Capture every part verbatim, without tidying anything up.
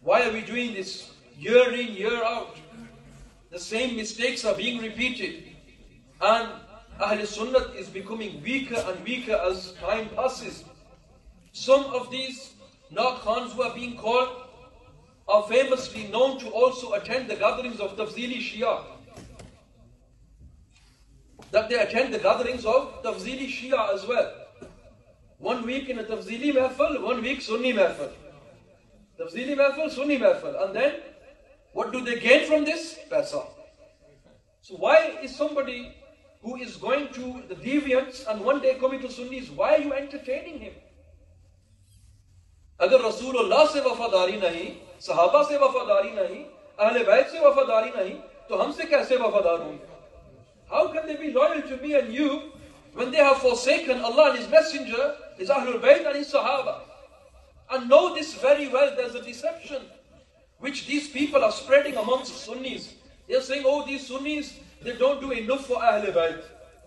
Why are we doing this? Year in, year out. The same mistakes are being repeated. And Ahl Sunnah is becoming weaker and weaker as time passes. Some of these Naqkhans who are being called are famously known to also attend the gatherings of Tafdīlī Shī'ah. That they attend the gatherings of Tafdīlī Shī'ah as well. One week in a Tafdīlī MEHFIL, one week Sunni MEHFIL. Tafdīlī MEHFIL, Sunni MEHFIL. And then, what do they gain from this? Paisa. So why is somebody who is going to the deviants and one day coming to Sunnīs, why are you entertaining him? Agar Rasulullah se wafadari nahi, Sahaba se wafadari nahi, Ahle Bayt se wafadari nahi, to humse kaise wafadar honge? How can they be loyal to me and you when they have forsaken Allah and His Messenger, His Ahlul Bayt and His Sahaba? And know this very well, there's a deception which these people are spreading amongst Sunnīs. They're saying, oh, these Sunnīs, they don't do enough for Ahlul Bayt.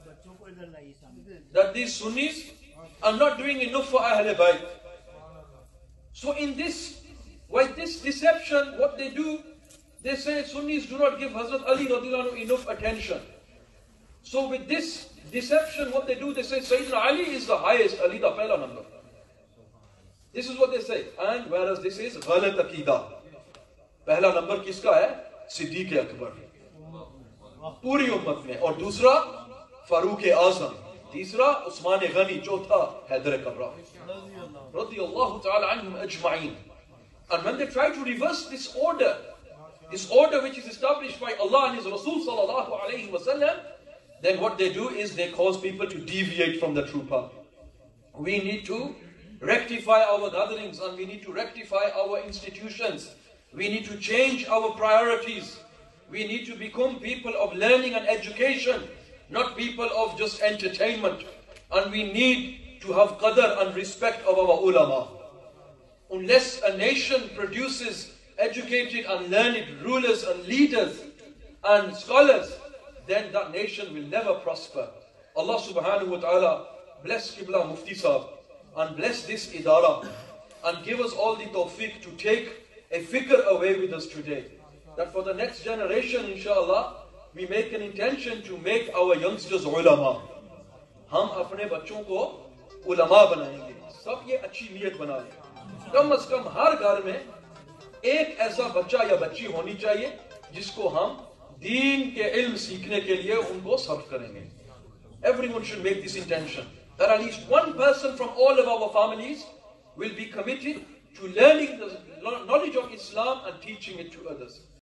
That these Sunnīs are not doing enough for Ahlul Bayt. So in this, by this deception, what they do, they say Sunnīs do not give Hazrat Ali radiallahu anhu enough attention. So with this deception, what they do, they say Sayyidina Ali is the highest, Ali da pehla number. This is what they say. And whereas this is ghalat aqeeda. Pehla number kiska hai? Siddiq Akbar. Puri ummat mein. Aur dusra, Farooq Azam. Teesra, Usman Ghani. Chotha, Haidar Karrar. Radiyallahu ta'ala anhum ajma'een. And when they try to reverse this order, this order which is established by Allah and His Rasul sallallahu alayhi wa sallam, then what they do is they cause people to deviate from the true path. We need to rectify our gatherings and we need to rectify our institutions. We need to change our priorities. We need to become people of learning and education, not people of just entertainment. And we need to have qadr and respect of our ulama. Unless a nation produces educated and learned rulers and leaders and scholars, then that nation will never prosper. Allah subhanahu wa ta'ala bless Qibla Mufti Sahib and bless this idara and give us all the tawfiq to take a fikr away with us today. That for the next generation, inshallah, we make an intention to make our youngsters ulama. Hum apne bachon ko ulama banayenge. Sab ye achhi niyat bana le. Kam az kam har ghar mein ek aisa bacha ya bachi honi chahiye jisko hum deen ke ilm seekhne ke liye unko sarf karenge. Everyone should make this intention. That at least one person from all of our families will be committed to learning the knowledge of Islam and teaching it to others.